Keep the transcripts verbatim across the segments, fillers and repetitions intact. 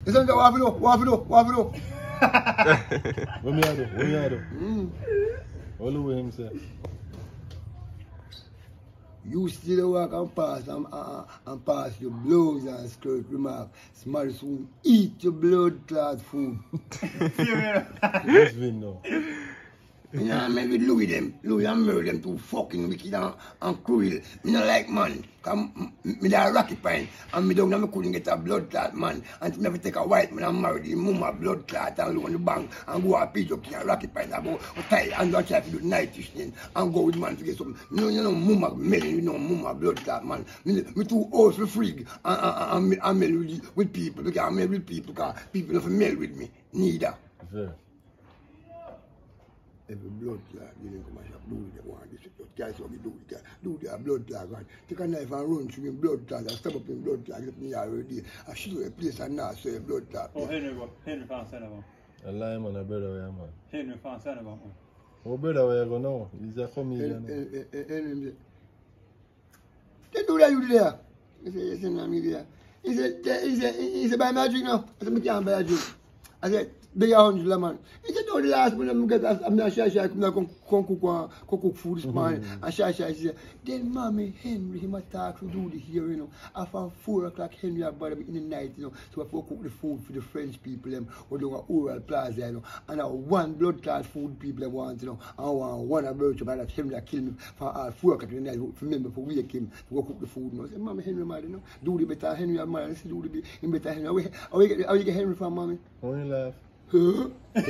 Listen to what I do, what I do, what I do. What me I do? What me I do? Mm. What do him say? You still walk and pass and, uh, and pass your blouse and skirt remark. Small soon eat your blood clot food. What's been now? You know, I mean with Louis them, Louis and Murray them too fucking wicked and, and cruel. You know like man, cause me da rocky pine and me down and me couldn't get a blood clot man. And me have to take a white man and marry the mama blood clot and look on the bank and go and pitch up in a rocky pine about tie and don't try to do nightish thing and go with man to get something. You know, you know, mama melon, you know, mama blood clot man. Me, me too old for freak and, and, and, and mel with, with people because I mel with people because people don't mel with me. Neither. Sure. Every blood clot, you didn't come and shop, do the one, this guys what we do, do their blood clot, right? Take a knife and run through in blood clot, and step up in blood clot, get me already. I shoot a place and now say blood clot. Oh, Henry, Henry found Senegal. A lie man, a brother where man. Henry found Senegal. Oh, brother where you go now? He's a comedian. Henry, they do that you there. He said, yes, I'm there. He said, he said, he said, buy me a drink now. I said, I can't buy a drink. I said, big a hundred man. He said, no, the last one I'm get I'm not shy shy come come cook cook food this morning. And shy shy she said, then mommy Henry him attack to do the here, you know. After four o'clock Henry about in the night, you know. So I cook the food for the French people them or do a oral plaza, you know. And I one blood clot food people them want, you know. I want one a bird about that Henry kill me for uh, four o'clock in the night for remember for wake him to go cook the food. You know. I said, mommy Henry mad, you know. Do the better Henry mad. I said, do the him better Henry. How you get how you get Henry from mommy? Only laugh. Huh? What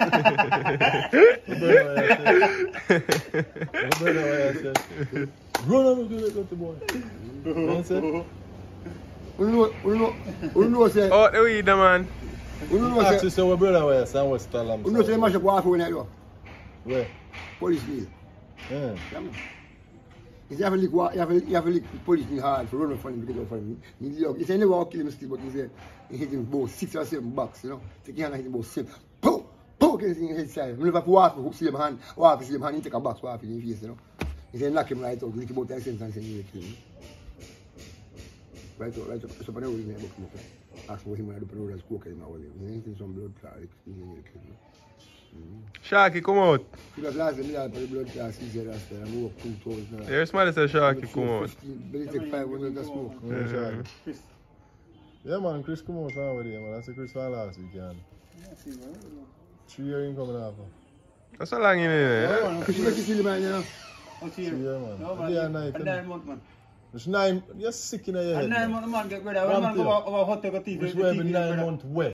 brother where I said? Run over to the little boy. What say? You know, you know, you know, say. Oh, the weed, man. You know, say. Actually, so what brother where I said was tell him. You know, say, mash up water when I do. Where? Police meal. Yeah. You have a lick, you have a, you have a lick police in hard for running from him because of him. He said, never kill him still, but he said, he hit him about six or seven bucks, you know. Take your hand and hit him about seven. Boom! Boom! Get him in his side. Whenever I water, hook see him hand, water see him hand, he take a box, water in his face, you know. He said, knock him right out, lick about ten cents and say, you kill him. Right out, right out. So, I never even book him up. Ask for him when I do the road and smoke him out. He ain't some blood clot, he ain't kill him. Sharky, come out. Because last time I had the blood class, he said that's I moved up two thousand. There's somebody said Sharky, come out. But take five hundred to smoke. Yeah, Sharky. Chris. Yeah, man, Chris come out from with you, man. That's a Chris from last weekend. Three years in coming after. That's so long in there. Chris, you make you feel the man, you know? Three years, man. No, Day and man. night. A nine month, man. It's nine, you're sick in your head. A nine month, man, get rid of it. Man, go over hot take a tea. Which way every nine months wet.